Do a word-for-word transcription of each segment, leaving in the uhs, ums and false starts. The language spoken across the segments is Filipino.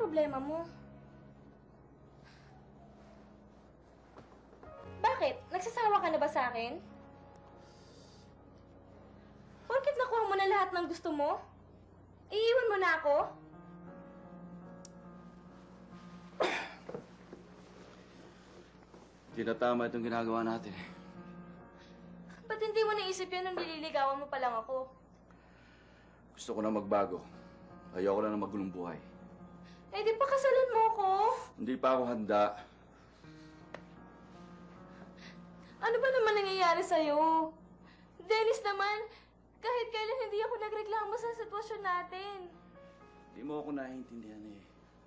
problema mo? Bakit? Nagsasawa ka na ba sa akin? Porket nakuha mo na lahat ng gusto mo? Iiwan mo na ako? Hindi na tama itong ginagawa natin eh. Ba't hindi mo naisip yun nung nililigawan mo pa lang ako? Gusto ko na magbago. Ayoko na ng magulong buhay. Eh, di pa kasalan mo ako? Hindi pa ako handa. Ano ba naman nangyayari sa'yo? Dennis naman, kahit kailan hindi ako nagreklamo sa sitwasyon natin. Hindi mo ako naiintindihan eh.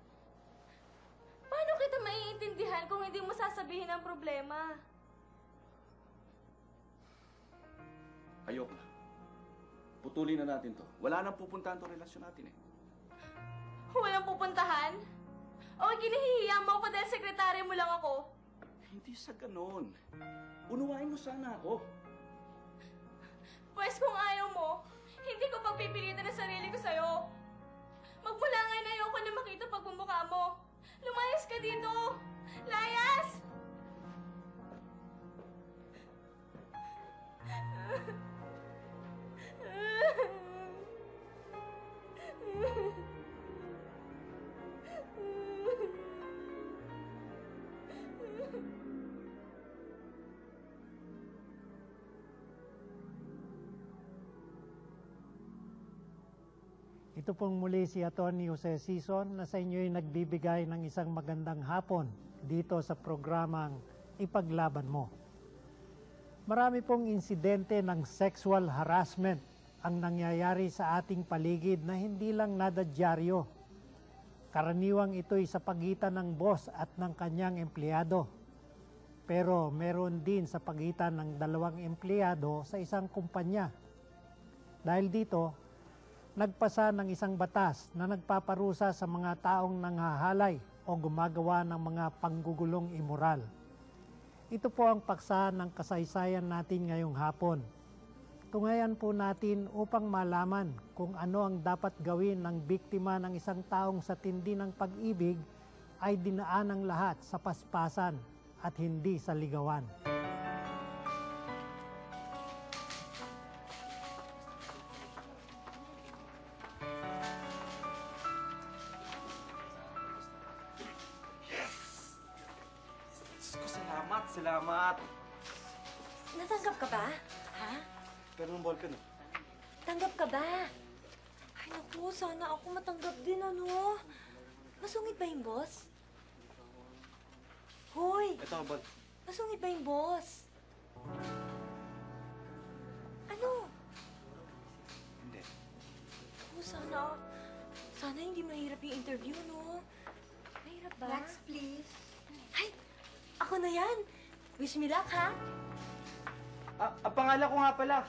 Paano kita maiintindihan kung hindi mo sasabihin ang problema? Ayoko na. Putulin na natin to. Wala nang pupuntahan tong relasyon natin eh. Walang pupuntahan? O kinahihiya mo ako dahil sekretary mo lang ako? Hindi sa ganon. Unuwain mo sana ako. Pwes kung ayaw mo, hindi ko pagpipilitan ang sarili ko sa'yo. Magmula ngayon ayoko na makita pagmumukha mo. Lumayas ka dito! Layas! Ito pong muli si Atty. Jose Sison na sa inyo'y nagbibigay ng isang magandang hapon dito sa programang Ipaglaban Mo. Marami pong insidente ng sexual harassment ang nangyayari sa ating paligid na hindi lang nadadyaryo. Karaniwang ito'y sa pagitan ng boss at ng kanyang empleyado. Pero meron din sa pagitan ng dalawang empleyado sa isang kumpanya. Dahil dito, nagpasa ng isang batas na nagpaparusa sa mga taong nanghahalay o gumagawa ng mga panggugulong imoral. Ito po ang paksa ng kasaysayan natin ngayong hapon. Tungayan po natin upang malaman kung ano ang dapat gawin ng biktima ng isang taong sa tindi ng pag-ibig ay dinaan ng lahat sa paspasan at hindi sa ligawan. Salamat, salamat. Natanggap ka ba? Ha? Pero ng ball ka na. Tanggap ka ba? Ay naku, sana ako matanggap din ano. Masungit ba yung boss? Hoy! Ito ang ball. Masungit ba yung boss? Ano? Hindi. Oh, sana, sana hindi mahirap yung interview, no? Mahirap ba? Next, please. Ay! Ako na yan! Wish me luck, ha? Ah, ang pangalan ko nga pala.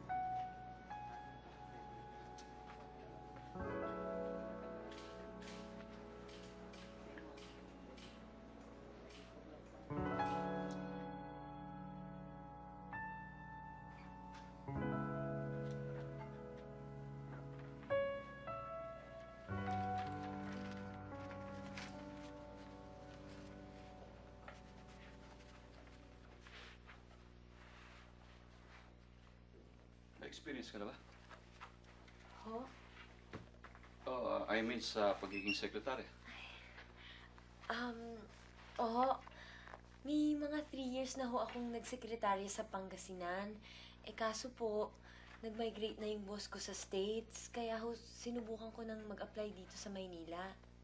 Experience ka na ba? Ho? Oh, uh, I mean sa pagiging sekretary. Um, oo. May mga three years na ho akong nagsekretarya sa Pangasinan. Eh kaso po, nag-migrate na yung boss ko sa States. Kaya ho, sinubukan ko nang mag-apply dito sa Maynila.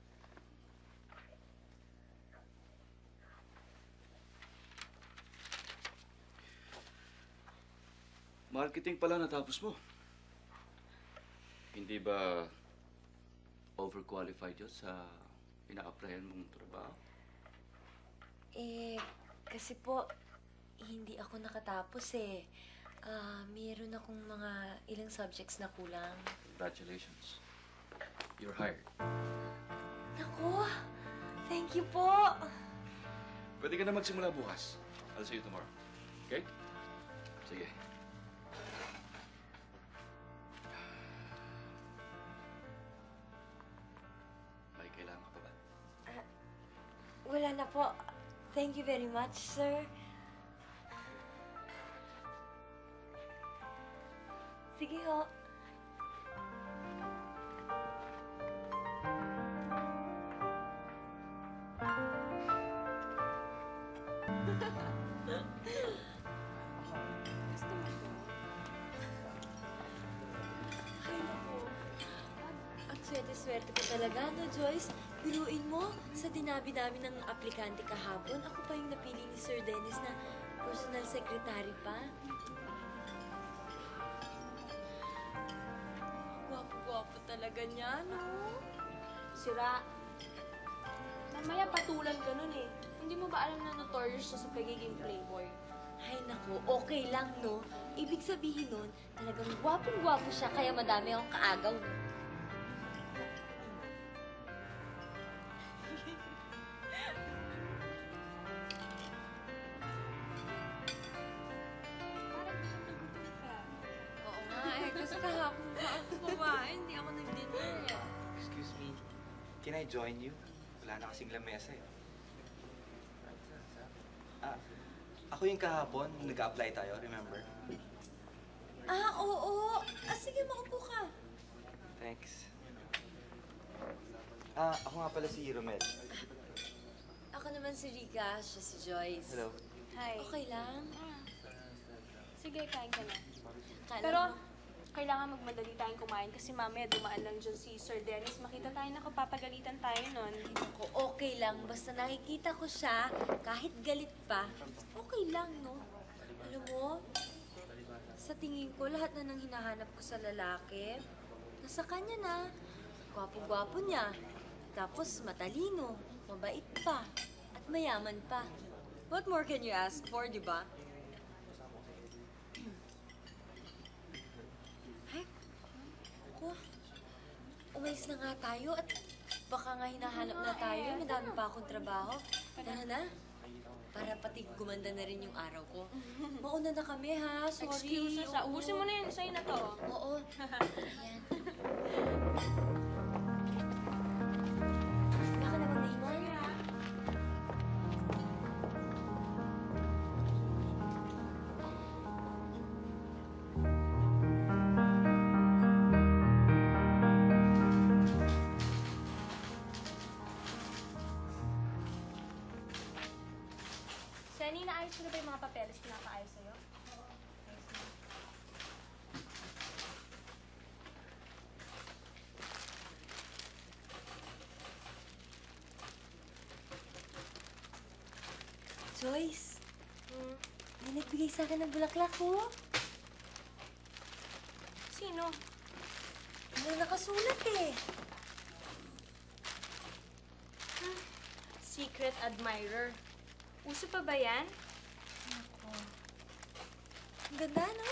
Marketing pala natapos mo. Hindi ba overqualified yun sa ina-applyan mong trabaho? Eh, kasi po, hindi ako nakatapos eh. Ah, mayroon akong mga ilang subjects na kulang. Congratulations. You're hired. Naku, thank you po. Pwede ka na magsimula bukas. I'll see you tomorrow. Okay? Sige. May kailangan ka pa ba? wala na po. Thank you very much, sir. Sige ho. Ay, naku. At swerte-swerte ko talaga, no, Joyce? Biruin mo, sa dinabi-dami ng aplikante kahapon, ako pa yung napili ni Sir Dennis na personal secretary pa. Gwapo-gwapo talaga niya, no? Sira. Mamaya patulan ka nun eh. Hindi mo ba alam na notorious siya sa pagiging playboy? Ay, naku, okay lang, no? Ibig sabihin nun, talagang gwapong-gwapo siya, kaya madami akong kaagaw. Parang gusto na gutom ka. Oo nga, eh, kasi kahapon pa ako kumain, hindi ako nag-dinner eh. Excuse me, can I join you? Wala na kasing lamesa eh. Ah, ako yung kahapon, nag-apply tayo, remember? Ah, oo. Ah, sige, maupo ka. Thanks. Ah, ako nga pala si Romel. Ako naman si Rika, siya si Joyce. Hello. Hi. Okay lang. Sige, kain ka na. Kala Pero, mo- kailangan magmadali tayong kumain kasi mamaya dumaan lang dyan si Sir Dennis. Makita tayo na kapapagalitan tayo nun. Ako, okay lang. Basta nakikita ko siya, kahit galit pa, okay lang, no? Alam mo, sa tingin ko, lahat na nang hinahanap ko sa lalaki, nasa kanya na. Gwapo-gwapo niya. Tapos matalino, mabait pa, at mayaman pa. What more can you ask for, di ba? Ay, ako, umalis na nga tayo at baka nga hinahanap na tayo. Madami pa akong trabaho. Tara na. Para pati gumanda na rin yung araw ko. Mauna na kami, ha? Sorry. Excuses ah. Oo. Ubusin mo na yun. Sa'yo na to. Oo. Ayan. Wala ka na bang naiwan? Senny, naayos ko na ba yung mga papeles pinakaayos sa'yo? Joyce, Hmm. may nagbigay sa akin ng bulaklak, oh. Sino? Ano nakasulat, eh. Secret admirer. Uso pa ba yan? Ako. Ang ganda, no?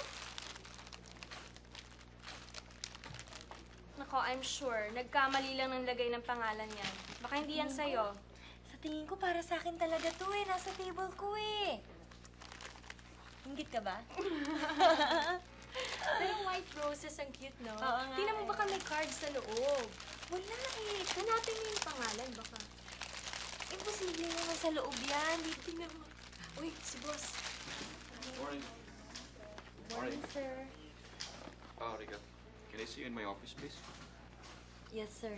Nako, I'm sure. Nagkamali lang ng lagay ng pangalan yan. Baka hindi yan sa'yo. Sa tingin ko, para sa akin talaga to, eh. Nasa table ko, eh. Hinggit ka ba? Pero white roses ang cute, no? Oo nga, Tingnan mo eh. baka may cards sa loob. Wala, eh. Hanapin mo yung pangalan, baka. Imposible naman sa loob yan. Dito tingnan mo. Uy, si boss. Morning. Morning, sir. Ah, Rika. Can I see you in my office, please? Yes, sir.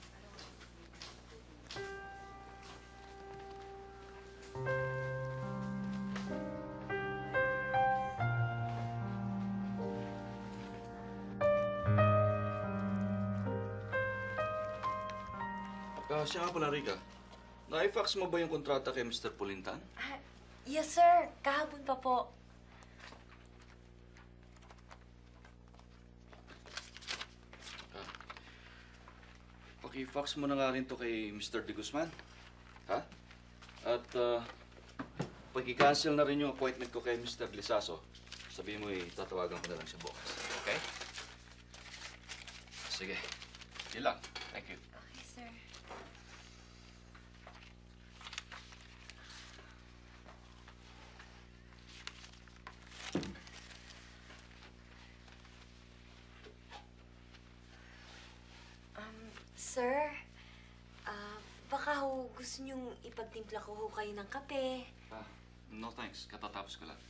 Ah, siya nga pala, Rika. Na-fax mo ba yung kontrata kay Mister Pulintan? Ah, yes, sir. Kahapon pa po. Ah. Paki-fax mo na nga rin to kay Mister De Guzman. Ha? At uh, pag-cancel na rin yung appointment ko kay Mister Lisaso. Sabihin mo, eh, tatawagan ko na lang siya bukas. Okay? Sige. Yun lang. Thank you. Okay, sir. Um, sir, ah, baka ho gusto niyong ipagtimpla ko ho kayo ng kape? Ah, no thanks. Katatapos ko lang.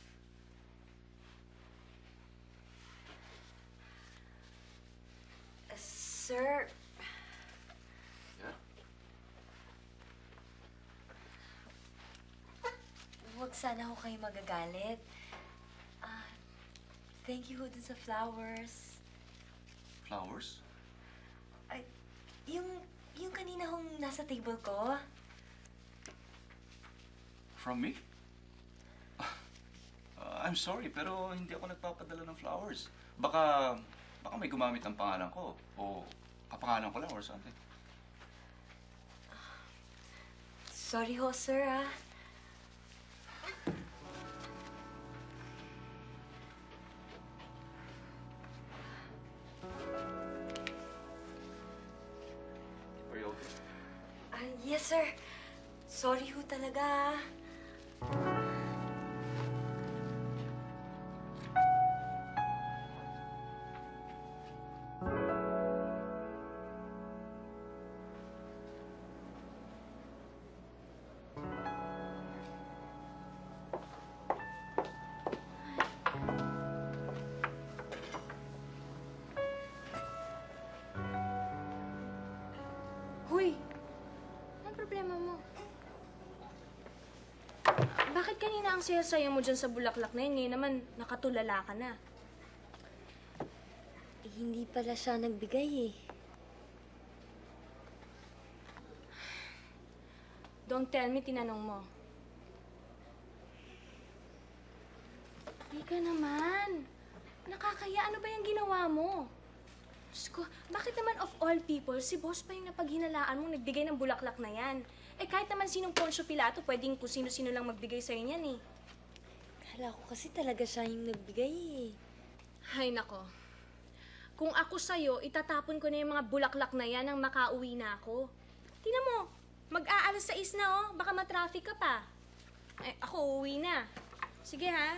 Uh, sir, Yeah? huwag sana ho kayo magagalit. Ah, thank you ho dun sa flowers. Flowers? Ay, yung, yung kanina hong nasa table ko. From me? Uh, I'm sorry, pero hindi ako nagpapadala ng flowers. Baka, baka may gumamit ng pangalan ko. O kapangalan ko lang or something. Sorry ho, sir, ah. Are you okay? Ah, yes, sir. Sorry ho talaga, ah. Hoy! Anong problema mo? Bakit kanina ang saya-saya mo dyan sa bulaklak na yun? Ngayon naman, nakatulala ka na. Eh, hindi pala siya nagbigay, eh. Don't tell me, tinanong mo. Hindi ka naman. Nakakaya, ano ba yung ginawa mo? Diyos ko, bakit naman of all people, si boss pa yung napaghinalaan mo nagbigay ng bulaklak na yan? Eh kahit naman sinong Poncio Pilato, pwedeng kung sino-sino lang magbigay sa'yo niyan eh. Kala ko kasi talaga siya yung nagbigay, eh. Hay nako. Kung ako sa'yo, itatapon ko na yung mga bulaklak na yan nang makauwi na ako. Tingnan mo, mag-aalas sais na oh, baka matraffic ka pa. Eh, ako uuwi na. Sige ha.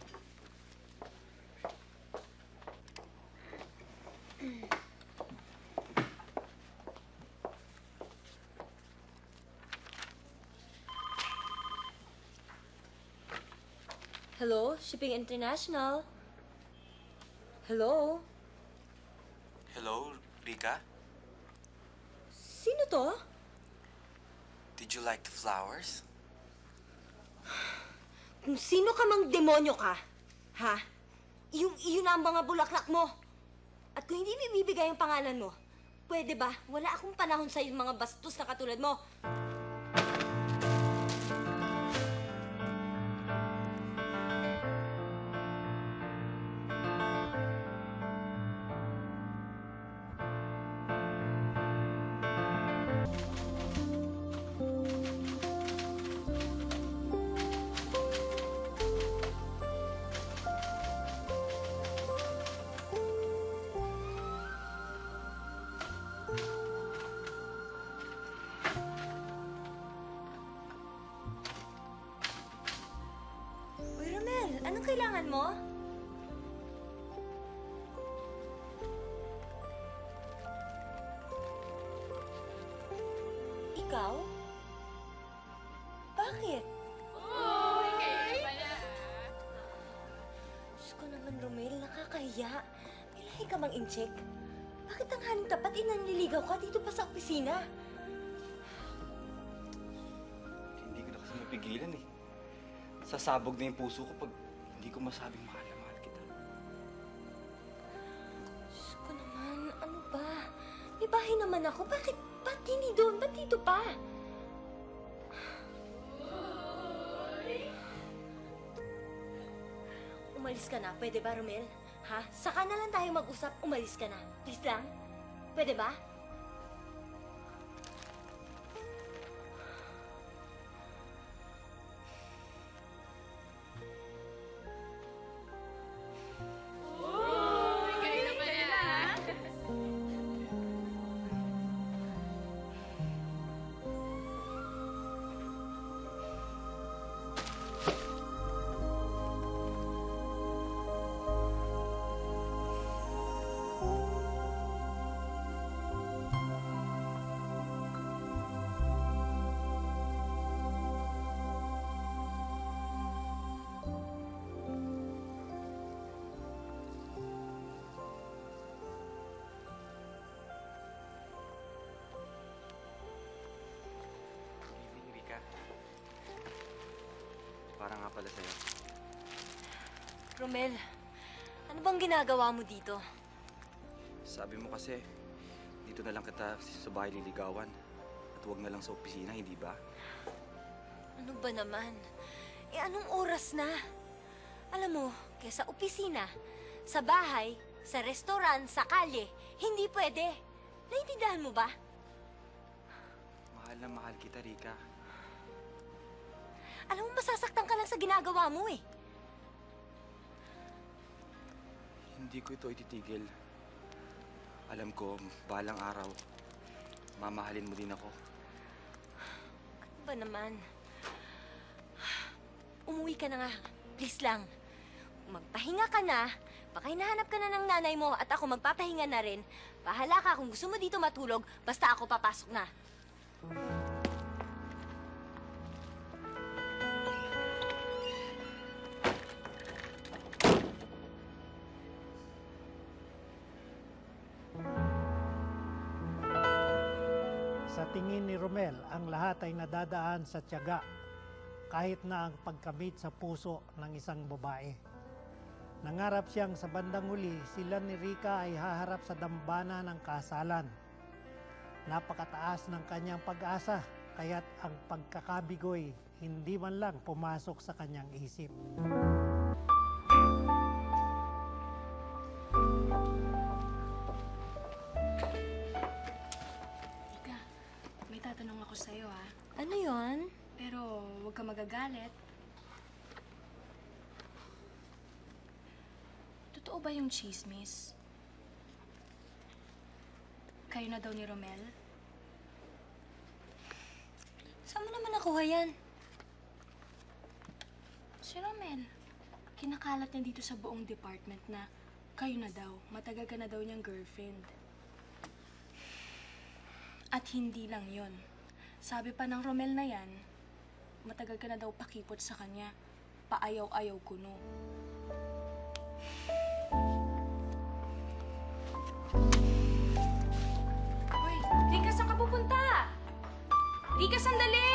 Hello, Shipping International? Hello? Hello, Rika? Sino to? Did you like the flowers? Kung sino ka mang demonyo ka, ha? Yung, iyon na ang mga bulaklak mo. At kung hindi mo ibibigay ang pangalan mo, pwede ba? Wala akong panahon sa mga bastos na katulad mo. Uy, Romel, anong kailangan mo? Ikaw? Bakit? Uy, kayo pala. Diyos ko naman, Romel, nakakahiya. May lahi ka bang in-check? Bakit ang haling tapat inanliligaw ka dito pa sa opisina? Hindi ko na kasi mapigilan eh. Sasabog na yung puso ko pag hindi ko masabing mahal na mahal kita. Diyos ko naman, ano ba? May bahay naman ako. Bakit? Ba't hindi doon? Ba't dito pa? Umalis ka na. Pwede ba, Romel? Ha? Saka na lang tayo mag-usap. Umalis ka na. Please lang. Pwede ba? Uy, kayo pala. para nga pala sa'yo. Romel, ano bang ginagawa mo dito? Sabi mo kasi, dito na lang kita sa bahay liligawan. At huwag na lang sa opisina, hindi ba? Ano ba naman? Eh, anong oras na? Alam mo, kesa opisina, sa bahay, sa restoran, sa kalye, hindi pwede. Naiintindihan mo ba? Mahal na mahal kita, Rika. Alam mo, masasaktan ka lang sa ginagawa mo eh. Hindi ko ito ititigil. Alam ko, balang araw, mamahalin mo din ako. Ano ba naman? Umuwi ka na nga. Please lang. Magpahinga ka na. Baka hinahanap ka na ng nanay mo at ako magpapahinga na rin. Bahala ka kung gusto mo dito matulog, basta ako papasok na. Sa tingin ni Romel, ang lahat ay nadadaan sa tiyaga, kahit na ang pagkamit sa puso ng isang babae. Nangarap siyang sa bandang huli, sila ni Rika ay haharap sa dambana ng kasalan. Napakataas ng kanyang pag-asa, kaya't ang pagkakabigoy hindi man lang pumasok sa kanyang isip. Rika, may tatanong ako sa'yo ha. Ano yon? Pero huwag ka magagalit. Totoo ba yung chismis? Kayo na daw ni Romel? Saan mo naman nakuha yan? Si Romel. Kinakalat niya dito sa buong department na kayo na daw. Matagal ka na daw niyang girlfriend. At hindi lang yon. Sabi pa ng Romel na yan, matagal ka na daw pakipot sa kanya. Paayaw-ayaw kuno. Uy, Rika, saan ka pupunta? Rika, sandali!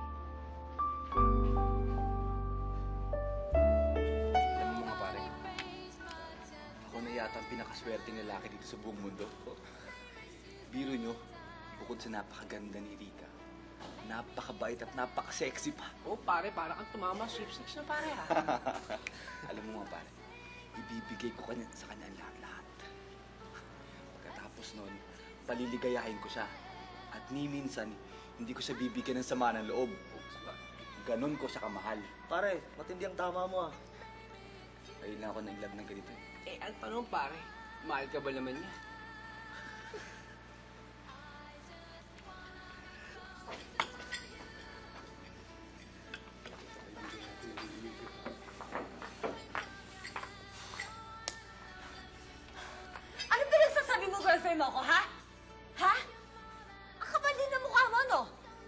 Alam mo mga pare, ako na yata ang pinakaswerteng lalaki dito sa buong mundo. Biro nyo, bukod sa napakaganda ni Rika, napakabait at napaka-sexy pa. Oh, pare, para kang tumama sweepstakes na pare ha. Alam mo mga pare, ibibigay ko kanya, sa kanya ang lahat-lahat. Pagkatapos nun, paliligayahin ko siya. At ni minsan, hindi ko siya bibigyan ng sama ng loob. Ganon ko siya kamahal. Pare, matindi ang tama mo ah. Ayun lang ako nag-love ng ganito eh. Eh, ang tanong pare, mahal ka ba naman niya? Ano pinagsasabi mo, girlfriend mo ako, ha? Ha? Ang kapal din ng mukha mo, no?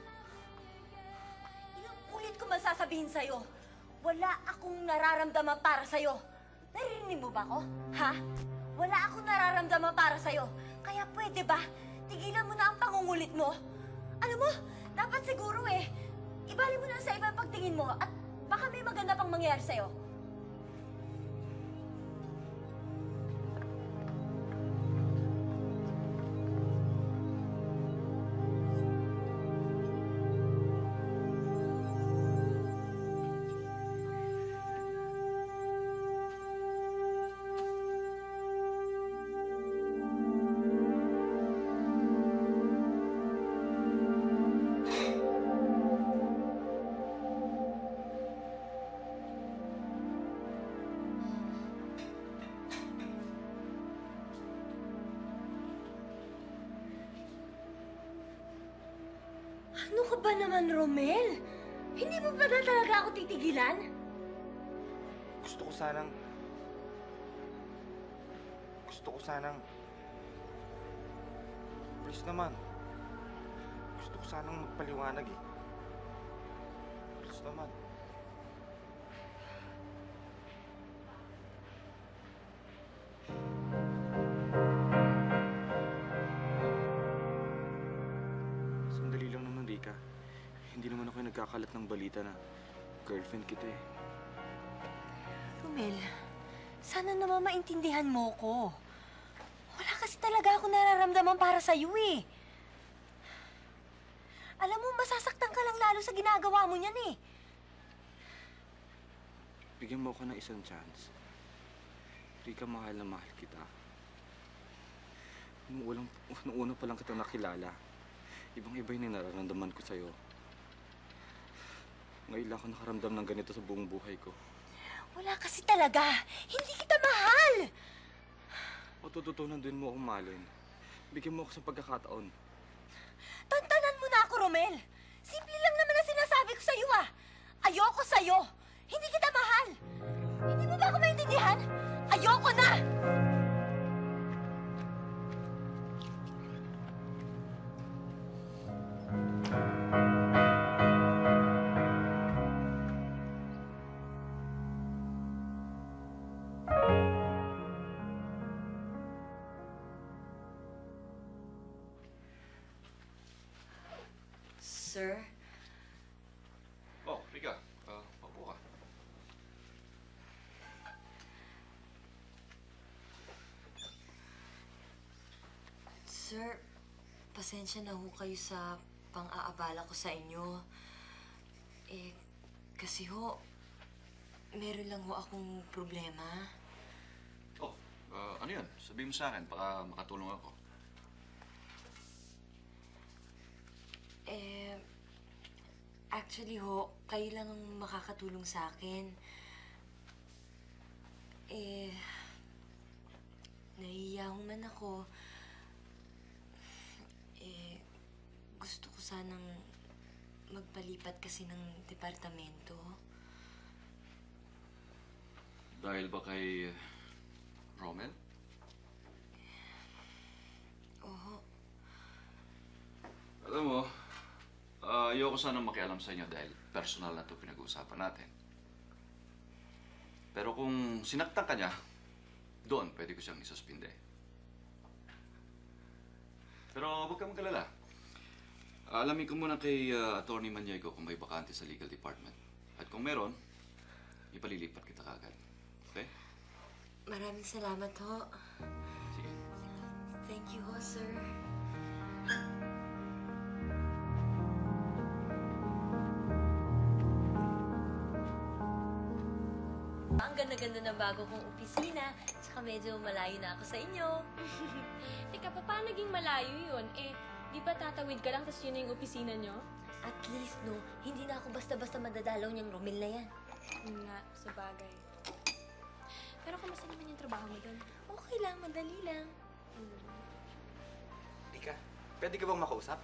Ilang ulit ko masasabihin sa'yo, wala akong nararamdaman para sa'yo. Naririnig mo ba ako? Ha? Wala akong nararamdaman para sa'yo. Kaya pwede ba, tigilan mo na ang pangungulit mo? Alam mo, dapat siguro eh, ibalik mo na sa iba ang pagtingin mo at baka may maganda pang mangyari sa'yo. Ano ka ba naman, Romel? Hindi mo ba na talaga ako titigilan? Gusto ko sanang... Gusto ko sanang... Please naman. Gusto ko sanang magpaliwanag eh. Please naman. Sandali lang naman, Rika. Hindi naman ako yung nagkakalat ng balita na Girlfriend kita eh. Romel, sana naman maintindihan mo ko. Wala kasi talaga ako nararamdaman para sa'yo eh. Alam mo, masasaktan ka lang lalo sa ginagawa mo niyan eh. Bigyan mo ako ng isang chance. Rika, mahal na mahal kita. Nung, ulang, nung una pa lang kita nakilala, ibang-iba yung nararamdaman ko sa'yo. Ngayon lang ako nakaramdam ng ganito sa buong buhay ko. Wala kasi talaga. Hindi kita mahal. Matututunan din mo akong mahalin. Bigyan mo ako sa pagkakataon. Tantanan mo na ako, Romel. Simple lang naman ang sinasabi ko sa'yo ah. Ayoko sa'yo. Hindi kita mahal. Hindi mo ba ako maintindihan? Ayoko na! Sir? Oh, Rika. Uh, paupo ka. Sir, pasensya na ho kayo sa pang-aabala ko sa inyo. Eh, kasi ho, meron lang ho akong problema. Oh, uh, ano yun? Sabihin mo sa akin, baka makatulong ako. Eh, actually ho, kayo lang ang makakatulong sa akin. Eh, nahihiya ho man ako. Eh, gusto ko sanang magpalipat kasi ng departamento. Dahil ba kay Romel? Oo. Alam mo, uh, ayoko sanang makialam sa inyo dahil personal na ito pinag-uusapan natin. Pero kung sinaktan ka niya, doon pwede ko siyang isuspinde. Pero huwag ka magkalala. Alamin ko muna kay uh, Attorney Maniego kung may bakante sa legal department. At kung meron, ipalilipat kita kagad. Okay? Maraming salamat ho. Sige. Thank you ho, sir. Ang ganda-ganda na bago kong opisina, tsaka medyo malayo na ako sa inyo. Teka, pa, paano naging malayo yun? Eh, di ba tatawid ka lang, tapos yun na yung opisina nyo? At least, no, hindi na ako basta-basta madadalaw niyang Romel na yan. Yun nga, sa bagay. Pero kamusta naman yung trabaho mo doon? Okay lang, madali lang. Rika, pwede ka bang makausap?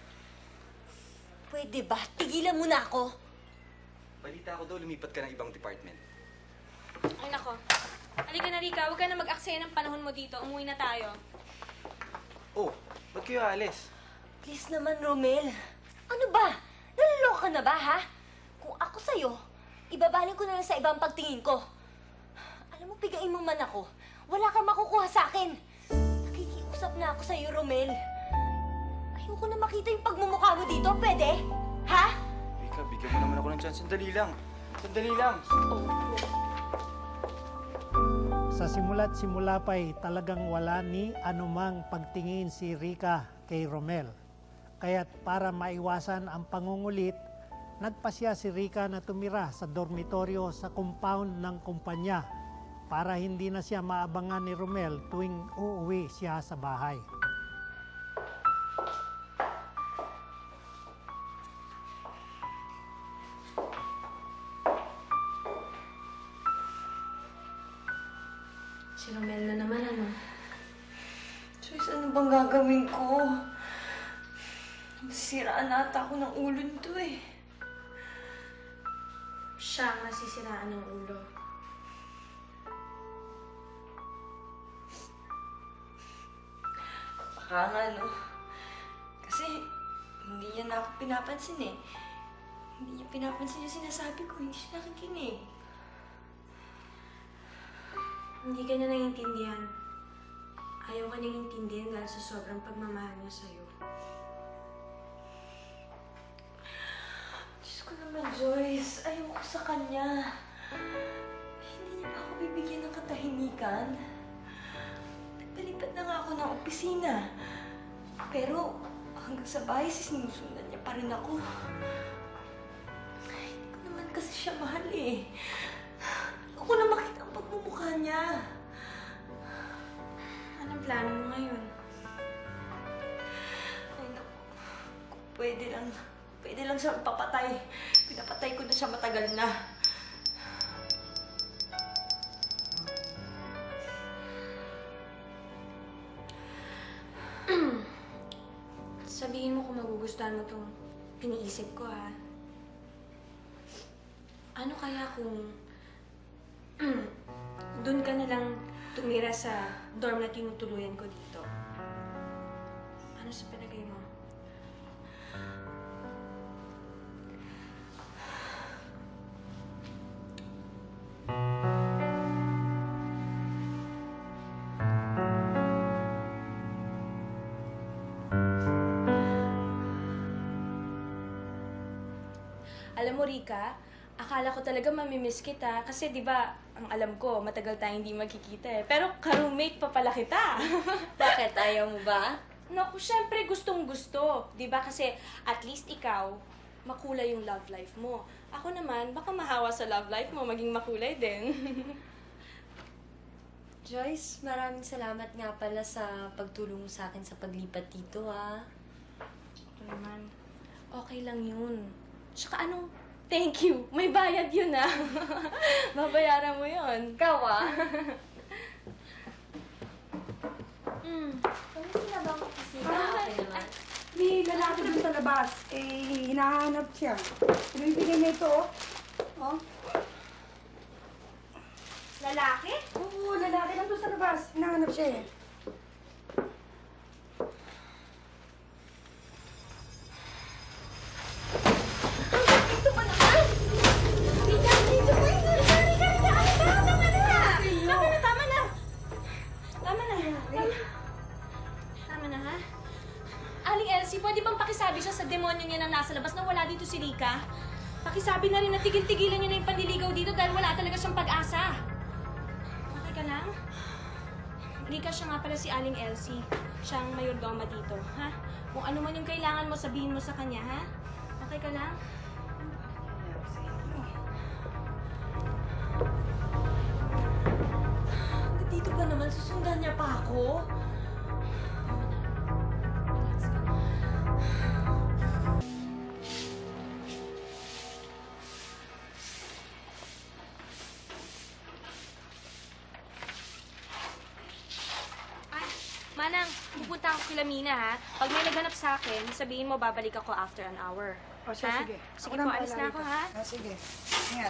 Pwede ba? Tigilan mo na ako! Balita ko daw, lumipat ka ng ibang department. Ay, nako. Halika na, Rika. Huwag ka na mag-aksaya ng panahon mo dito. Umuwi na tayo. Oh, ba't kayo alis? Please naman, Romel. Ano ba? Naluloko ka na ba, ha? Kung ako sa'yo, ibabaling ko na lang sa ibang pagtingin ko. Alam mo, pigain mo man ako. Wala kang makukuha sa akin. Nakikiusap na ako sa'yo, Romel. Ayoko na makita yung pagmumukha mo dito. Pwede? Ha? Rika, bigyan mo naman ako ng chance. Sandali lang. Sandali lang. Oh. Sa simula't simula pa'y talagang wala ni anumang pagtingin si Rika kay Romel. Kaya't para maiwasan ang pangungulit, nagpasya si Rika na tumira sa dormitoryo sa compound ng kumpanya para hindi na siya maabangan ni Romel tuwing uuwi siya sa bahay. Si Romel na naman, ano? Joyce, ano bang gagawin ko? Siraan ata ako ng ulo nito eh. Siya ang nasisiraan ng ulo. Baka nga, no? Kasi hindi niya na ako pinapansin eh. Hindi niya pinapansin yung sinasabi ko. Hindi siya nakikinig. Hindi ka na naiintindihan. Ayaw ka niyang intindihan dahil sa sobrang pagmamahal niya sa'yo. Diyos ko naman, Joyce. Ayoko sa balikan. Nagpalipat na nga ako ng opisina. Pero hanggang sa bahay, sinusundan niya pa rin ako. Ay, hindi ko naman kasi siya mahal eh. Ako na makita ang pagmumukha niya. Anong plano mo ngayon? Ay, naku. Kung pwede lang, pwede lang siya papatay. Pinapatay ko na siya matagal na. Sabihin mo kung magugustuhan mo itong iniisip ko, ha? Ano kaya kung doon ka na lang tumira sa dorm na tinutuluyan ko dito? Ano sa palagay mo? Alam mo, Rika, akala ko talaga mamimiss kita kasi 'di ba, ang alam ko, matagal tayong hindi magkikita eh. Pero ka-roommate pa pala kita. Bakit? Ayaw mo ba? Naku, syempre gustong-gusto. 'Di ba? Kasi at least ikaw, makulay yung love life mo. Ako naman, baka mahawa sa love life mo, maging makulay din. Joyce, maraming salamat nga pala sa pagtulong mo sa akin sa paglipat dito, ha? Ito naman, okay lang yun. Tsaka anong thank you? May bayad yun, ah. Babayaran mo yun. Ikaw, ah? Hmm. Kamusta na ba ang opisina? Ah, Okay naman. May lalaki dun sa labas. Eh, hinahanap siya. Pinibigyan niya ito, oh. Oh. Lalaki? Oo, lalaki lang doon sa labas. Hinahanap siya eh. Ito pa naman! Rika, dito pa yun! Rika, Rika, Rika! Ano ba? Tama na! Tama na, tama na! Tama na. Tama, tama na, ha? Aling Elsie, pwede bang pakisabi siya sa demonyo niya na nasa labas na wala dito si Rika? Pakisabi na rin na tigil-tigilan niya na yung panliligaw dito dahil wala talaga siyang pag-asa. Okay ka lang? Rika, siya nga pala si Aling Elsie. Siya ang mayordoma dito, ha? Kung ano man yung kailangan mo, sabihin mo sa kanya, ha? Okay ka lang? Hanggang dito ba naman? Susundan niya pa ako? Relax ka lang. Ay, Manang, pupunta ako kila Mina, ha? Pag may naghanap sa akin, sabihin mo babalik ako after an hour. O siya, Ha? sige. Sige Ako po, na alis bahala na ako, rito. ha? Ah, sige. Ingat.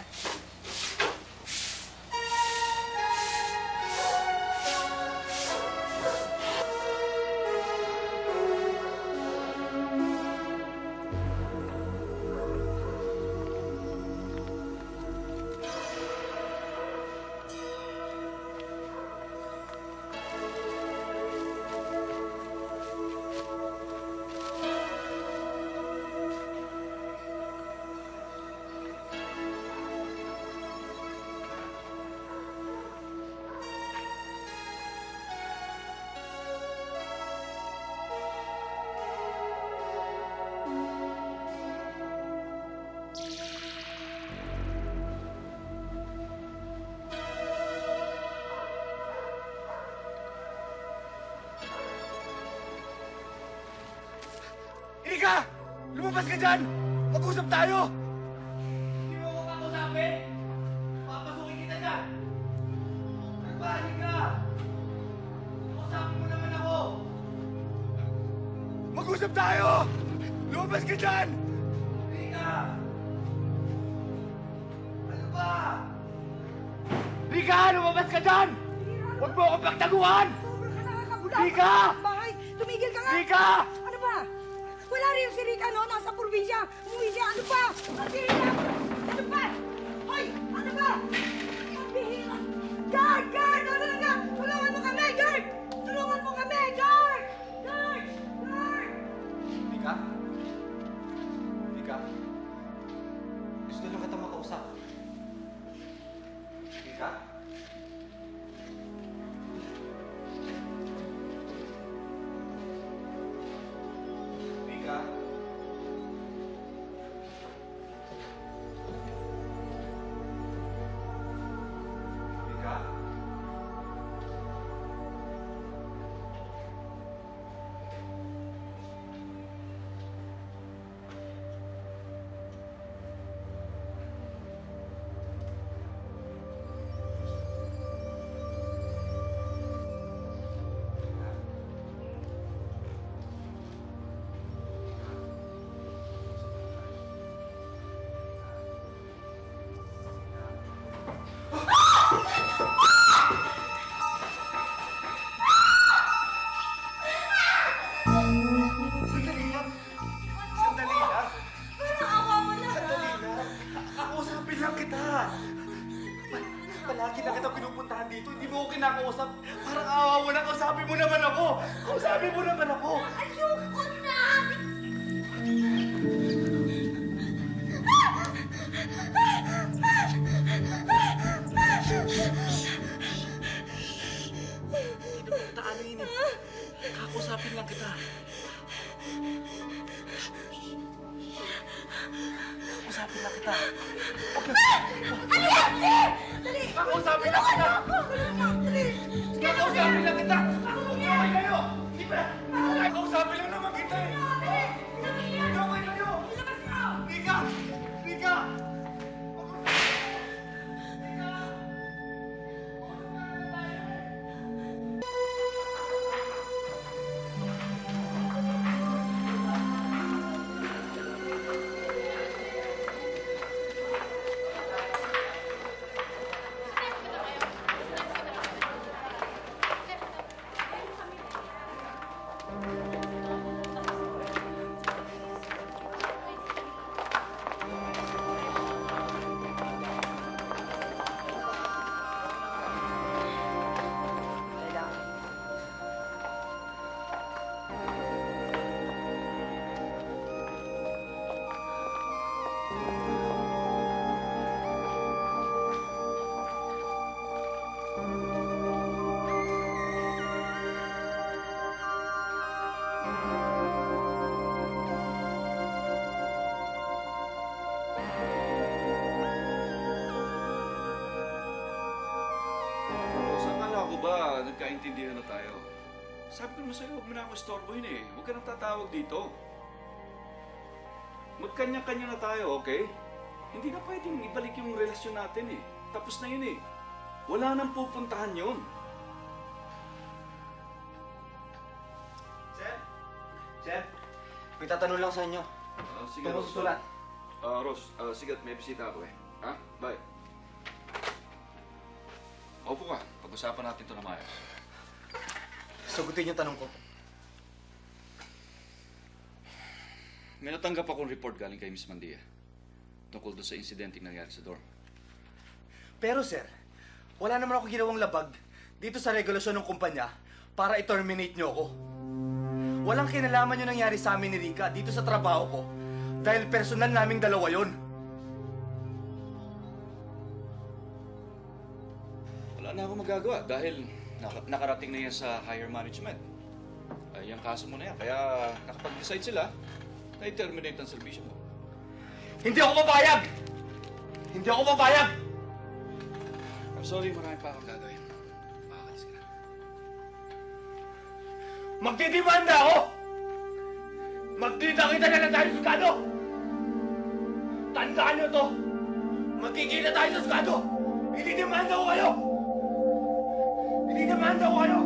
Erika! Lumabas ka dyan! Mag-usap tayo! Hindi mo ako kakusapin! Papasukin kita dyan! Ano ba, Erika? Kakusapin mo naman ako! Mag-usap tayo! Lumabas ka dyan! Erika! Ano ba? Erika! Lumabas ka dyan! Huwag mo akong pagtaguan! Sobra ka nakakabuta. Rika! Bahay. Tumigil ka nga. Erika! Ano ba? Wala rin si Rika, no? Nasa probinsya. Umuwi siya. Ano ba? Ang bihira. Ano ba? Hoy! Ano ba? Ang bihira. Guard! Guard! Ano na nga? Tulungan mo kami, guard! Tulungan mo kami, guard! Guard! Guard! Erika? Erika? Gusto lang kita makausap. Erika? Pa- Palagi na kita pinupuntahan dito. Hindi mo ako kinakausap. Parang awa mo na. Kausapin mo naman ako. Kausapin mo naman ako. Ayoko na! Hindi na kita anuin eh. Kakausapin lang kita. Kakausapin lang kita. Okay. Ano yan, Sir? Dali! Kakausapin lang kita. Dali! Kakausapin lang kita. Okay kayo. Hindi ba? Kakausapin lang naman kita eh. Okay kayo. Rika! Rika! Sa akala ko ba, nagkaintindihan na tayo? Sabi ko naman sa'yo, huwag mo na ako istorbohin eh. Huwag ka nang tatawag dito. Magkanya-kanya na tayo, okay? Hindi na pwedeng ibalik yung relasyon natin eh. Tapos na yun eh. Wala nang pupuntahan yun. Chef? Chef? May tatanong lang sa inyo. Ah, sige, Tungkol Ros. sa sulat. Ah, Ros, ah, sige, may bisita ako eh. Ha? Bye. Opo ka. Pag-usapan natin ito na maayos. Sagutin yung tanong ko. May natanggap akong report galing kay Miss Mandia tungkol doon sa insidenteng nangyari sa dorm. Pero sir, wala naman ako ginawang labag dito sa regulasyon ng kumpanya para i-terminate nyo ako. Walang kinalaman yung nangyari sa amin ni Rika dito sa trabaho ko dahil personal naming dalawa yon. Wala na akong magagawa dahil naka- nakarating na yan sa higher management. Ay, yung kaso mo na yan. Kaya nakapag-decide sila na i-terminate ang servisyo mo. Hindi ako papayag! Hindi ako papayag! I'm sorry, marami pa akong gagawin. Makakalis ka na. Magdidimanda ako! Magdidakita na lang tayo sa Sukado! Tandaan nyo to! Magkikita tayo sa Sukado! Ididimanda ko kayo! Ididimanda ko kayo!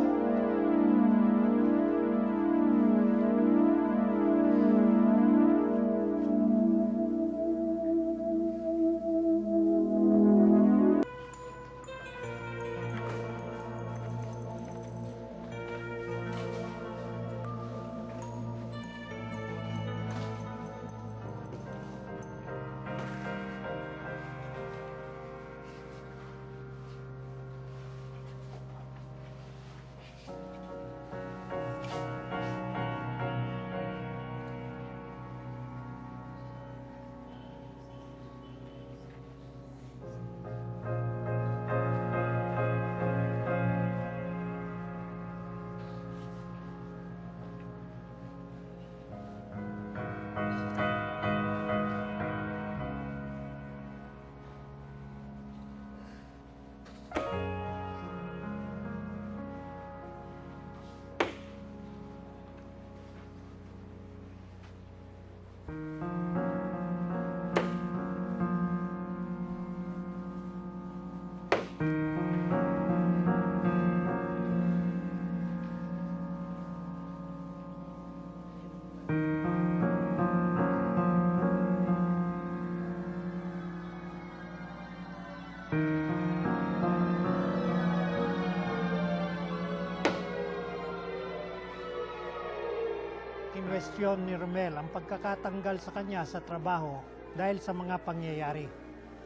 Kinwestiyon ni Romel ang pagkakatanggal sa kanya sa trabaho dahil sa mga pangyayari.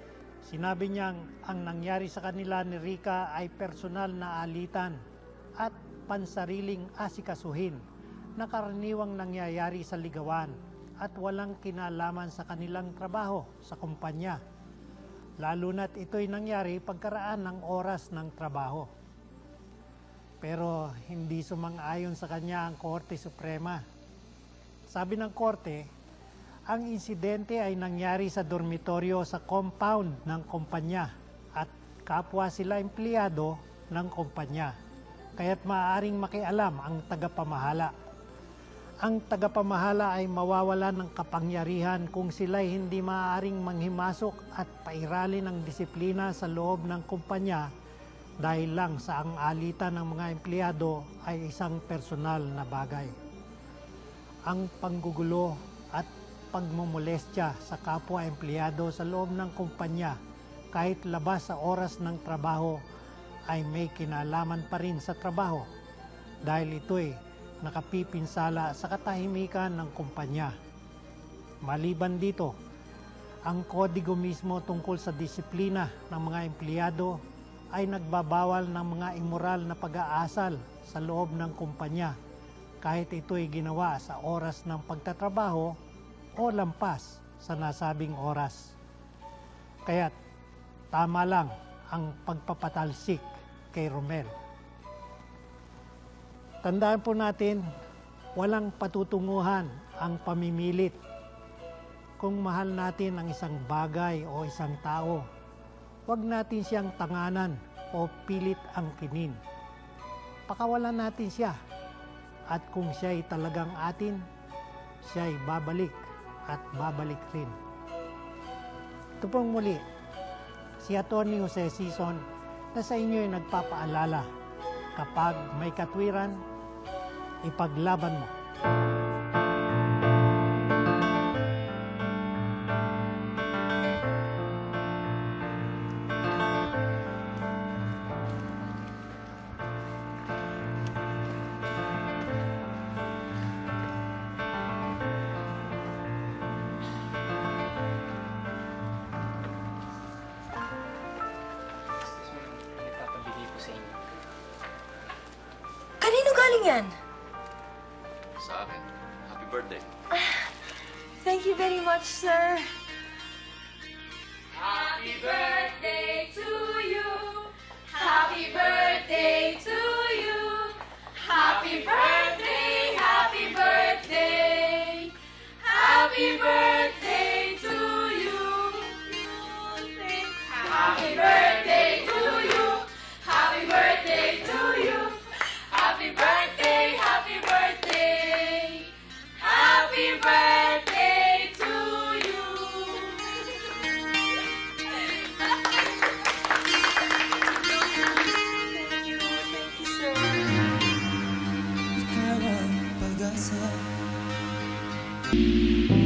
Sinabi niyang ang nangyari sa kanila ni Rica ay personal na alitan at pansariling asikasuhin na karaniwang nangyayari sa ligawan at walang kinalaman sa kanilang trabaho sa kumpanya. Lalo na't ito'y nangyari pagkaraan ng oras ng trabaho. Pero hindi sumang-ayon sa kanya ang Korte Suprema. Sabi ng Korte, ang insidente ay nangyari sa dormitoryo sa compound ng kumpanya at kapwa sila empleyado ng kumpanya. Kaya't maaaring makialam ang tagapamahala. Ang tagapamahala ay mawawala ng kapangyarihan kung sila'y hindi maaaring manghimasok at pairalin ng disiplina sa loob ng kumpanya dahil lang sa ang alitan ng mga empleyado ay isang personal na bagay. Ang panggugulo at pagmumolestya sa kapwa empleyado sa loob ng kumpanya kahit labas sa oras ng trabaho ay may kinalaman pa rin sa trabaho dahil ito'y nakapipinsala sa katahimikan ng kumpanya. Maliban dito, ang kodigo mismo tungkol sa disiplina ng mga empleyado ay nagbabawal ng mga immoral na pag-aasal sa loob ng kumpanya kahit ito'y ginawa sa oras ng pagtatrabaho o lampas sa nasabing oras. Kaya't tama lang ang pagpapatalsik kay Romel. Tandaan po natin, walang patutunguhan ang pamimilit. Kung mahal natin ang isang bagay o isang tao, huwag natin siyang tanganan o pilit angkinin. Pakawalan natin siya at kung siya'y talagang atin, siya'y babalik at babalik rin. Ito pong muli, si Atty. Jose Sison na sa inyo'y nagpapaalala, kapag may katwiran, ipaglaban mo. Nagpapabigay po sa inyo. Kanino galing yan? Sa akin. Happy birthday. Thank you very much, sir. Happy birthday to you. Happy birthday to you. Happy birthday, happy birthday. Happy birthday to you. Happy birthday to you. Happy birthday to you. Happy birthday, happy birthday. Happy birthday to you. Thank you. Thank you, sir. Ikaw ang pag-asa.